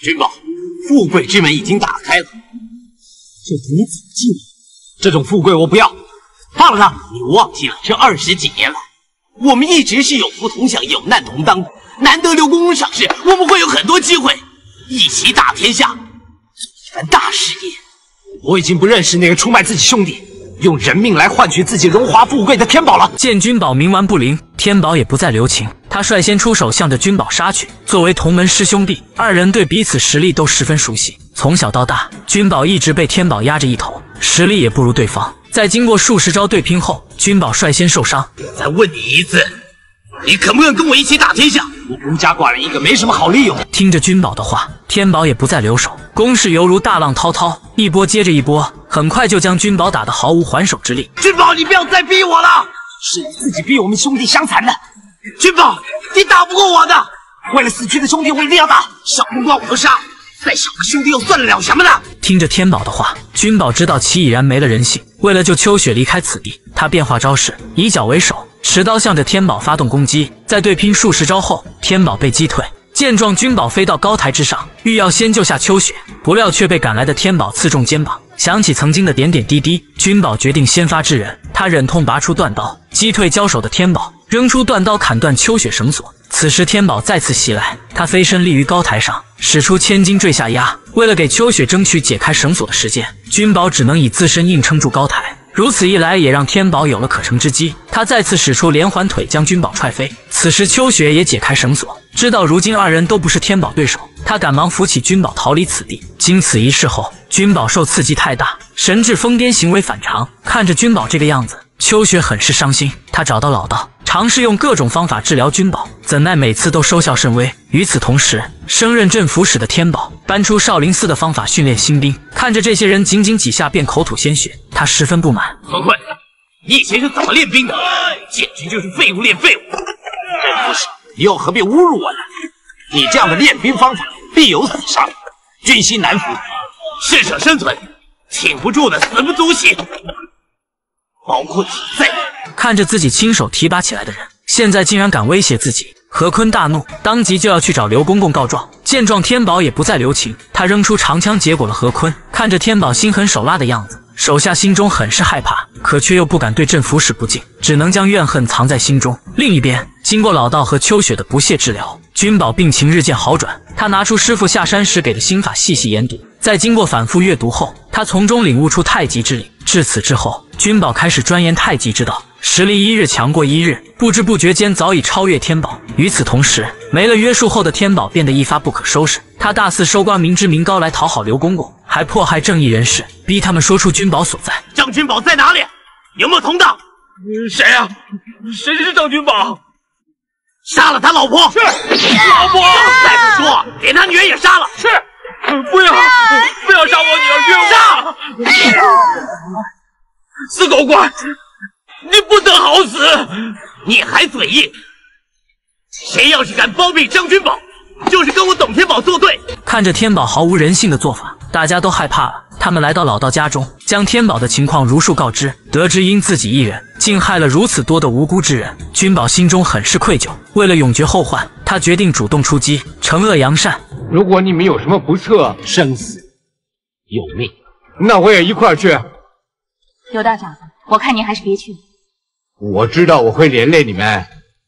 君宝，富贵之门已经打开了，就等你走进来。这种富贵我不要，放了他！你忘记了，这20几年来，我们一直是有福同享、有难同当，难得刘公公赏识，我们会有很多机会一起打天下，做一番大事业。我已经不认识那个出卖自己兄弟，用人命来换取自己荣华富贵的天宝了。 见君宝冥顽不灵，天宝也不再留情，他率先出手向着君宝杀去。作为同门师兄弟，二人对彼此实力都十分熟悉，从小到大，君宝一直被天宝压着一头，实力也不如对方。在经过数十招对拼后，君宝率先受伤。 再问你一次，你肯不肯跟我一起打天下？我孤家寡人一个，没什么好利用。 听着君宝的话，天宝也不再留手，攻势犹如大浪滔滔，一波接着一波，很快就将君宝打得毫无还手之力。 君宝，你不要再逼我了，是你自己逼我们兄弟相残的。君宝，你打不过我的，为了死去的兄弟，我一定要打。小公关我都杀，再小个兄弟又算得了什么呢？ 听着天宝的话，君宝知道其已然没了人性。为了救秋雪离开此地，他变化招式，以脚为首，持刀向着天宝发动攻击。在对拼数十招后，天宝被击退。见状，君宝飞到高台之上，欲要先救下秋雪，不料却被赶来的天宝刺中肩膀。想起曾经的点点滴滴，君宝决定先发制人。他忍痛拔出断刀，击退交手的天宝，扔出断刀砍断秋雪绳索。此时天宝再次袭来，他飞身立于高台上，使出千斤坠下压。为了给秋雪争取解开绳索的时间，君宝只能以自身硬撑住高台。如此一来，也让天宝有了可乘之机。他再次使出连环腿将君宝踹飞。此时秋雪也解开绳索，知道如今二人都不是天宝对手，他赶忙扶起君宝逃离此地。经此一事后，君宝受刺激太大，神志疯癫，行为反常。看着君宝这个样子，秋雪很是伤心。他找到老道，尝试用各种方法治疗君宝，怎奈每次都收效甚微。与此同时，升任镇抚使的天宝搬出少林寺的方法训练新兵，看着这些人仅仅几下便口吐鲜血，他十分不满。 何坤，你以前是怎么练兵的？简直就是废物练废物！镇抚使，你又何必侮辱我呢？你这样的练兵方法必有死伤，军心难服，适者生存，挺不住的死不足惜。包括体废。 看着自己亲手提拔起来的人，现在竟然敢威胁自己，何坤大怒，当即就要去找刘公公告状。见状，天宝也不再留情，他扔出长枪结果了何坤。看着天宝心狠手辣的样子，手下心中很是害怕，可却又不敢对镇抚使不敬，只能将怨恨藏在心中。另一边，经过老道和秋雪的不懈治疗，君宝病情日渐好转。他拿出师傅下山时给的心法细细研读，在经过反复阅读后，他从中领悟出太极之理。至此之后，君宝开始钻研太极之道，实力一日强过一日，不知不觉间早已超越天宝。与此同时，没了约束后的天宝变得一发不可收拾。他大肆收刮民脂民膏来讨好刘公公，还迫害正义人士，逼他们说出君宝所在。 张君宝在哪里？有没有同党？谁啊？谁是张君宝？杀了他老婆！是老婆！再不说，连他女儿也杀了！是！不要杀我女儿！杀！死狗官，你不得好死！你还嘴硬！谁要是敢包庇张君宝，就是跟我董天宝作对！ 看着天宝毫无人性的做法，大家都害怕了。他们来到老道家中，将天宝的情况如数告知。得知因自己一人竟害了如此多的无辜之人，君宝心中很是愧疚。为了永绝后患，他决定主动出击，惩恶扬善。 如果你们有什么不测， 生死有命， 那我也一块儿去。 刘大长子，我看您还是别去了。 我知道我会连累你们。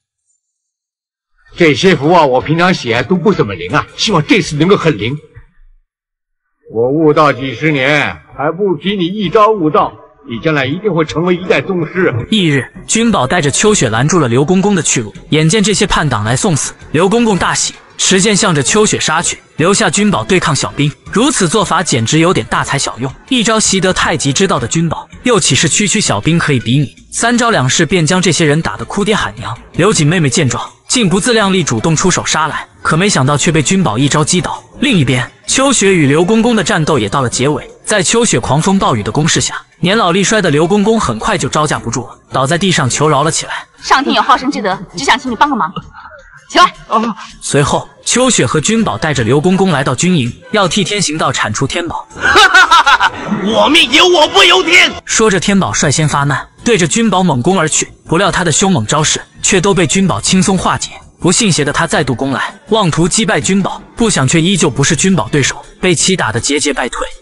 这些符啊，我平常写都不怎么灵啊，希望这次能够很灵。我悟道几十年，还不及你一朝悟道，你将来一定会成为一代宗师。 翌日，君宝带着秋雪拦住了刘公公的去路。眼见这些叛党来送死，刘公公大喜，持剑向着秋雪杀去，留下君宝对抗小兵。如此做法简直有点大材小用。一招习得太极之道的君宝，又岂是区区小兵可以比拟？三招两式便将这些人打得哭爹喊娘。刘瑾妹妹见状，竟不自量力主动出手杀来，可没想到却被君宝一招击倒。另一边，秋雪与刘公公的战斗也到了结尾。在秋雪狂风暴雨的攻势下，年老力衰的刘公公很快就招架不住了，倒在地上求饶了起来。 上天有好生之德，只想请你帮个忙，起来！ 随后，秋雪和君宝带着刘公公来到军营，要替天行道，铲除天宝。 我命由我不由天！ 说着，天宝率先发难，对着君宝猛攻而去。不料他的凶猛招式却都被君宝轻松化解。 不信邪的他再度攻来，妄图击败君宝，不想却依旧不是君宝对手，被其打得节节败退。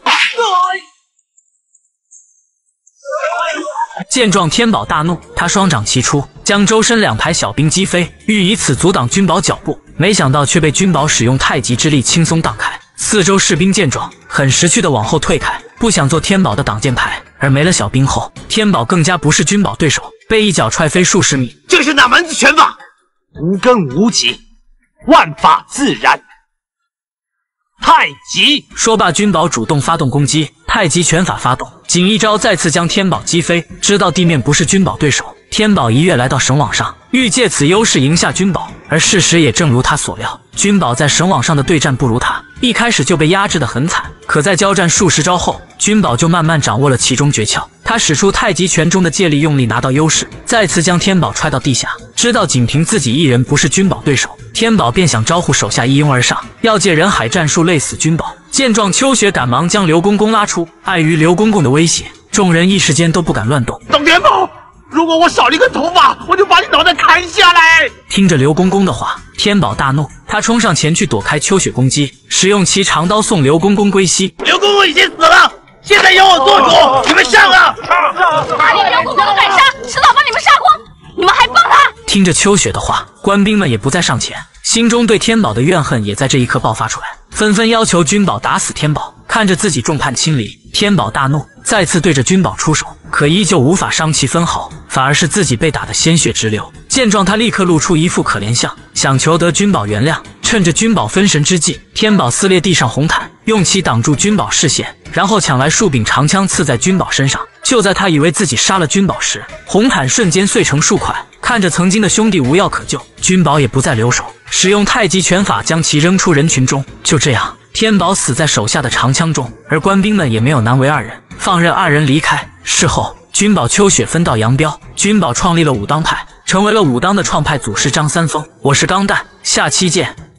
见状，天宝大怒，他双掌齐出，将周身2排小兵击飞，欲以此阻挡君宝脚步，没想到却被君宝使用太极之力轻松挡开。四周士兵见状，很识趣的往后退开，不想做天宝的挡箭牌。而没了小兵后，天宝更加不是君宝对手，被一脚踹飞数十米。 这是哪门子拳法？无根无基，万法自然。太极！ 说罢，君宝主动发动攻击，太极拳法发动，仅一招再次将天宝击飞。知道地面不是君宝对手，天宝一跃来到绳网上，欲借此优势赢下君宝。而事实也正如他所料，君宝在绳网上的对战不如他，一开始就被压制得很惨。可在交战数十招后，君宝就慢慢掌握了其中诀窍。他使出太极拳中的借力，用力拿到优势，再次将天宝踹到地下。知道仅凭自己一人不是君宝对手，天宝便想招呼手下一拥而上，要借人海战术累死君宝。见状，秋雪赶忙将刘公公拉出，碍于刘公公的威胁，众人一时间都不敢乱动。 董天宝，如果我少了一根头发，我就把你脑袋砍下来！ 听着刘公公的话，天宝大怒，他冲上前去躲开秋雪攻击，使用其长刀送刘公公归西。 刘公公已经死了，现在由我做主，你们上啊！ 他连刘公公都敢杀，迟早把你们杀光！你们还帮他？ 听着秋雪的话，官兵们也不再上前，心中对天宝的怨恨也在这一刻爆发出来，纷纷要求君宝打死天宝。看着自己众叛亲离，天宝大怒，再次对着君宝出手，可依旧无法伤其分毫，反而是自己被打得鲜血直流。见状，他立刻露出一副可怜相，想求得君宝原谅。趁着君宝分神之际，天宝撕裂地上红毯，用其挡住君宝视线，然后抢来数柄长枪刺在君宝身上。就在他以为自己杀了君宝时，红毯瞬间碎成数块。看着曾经的兄弟无药可救，君宝也不再留手，使用太极拳法将其扔出人群中。就这样，天宝死在手下的长枪中，而官兵们也没有难为二人，放任二人离开。事后，君宝、秋雪分道扬镳，君宝创立了武当派，成为了武当的创派祖师张三丰。我是钢蛋，下期见。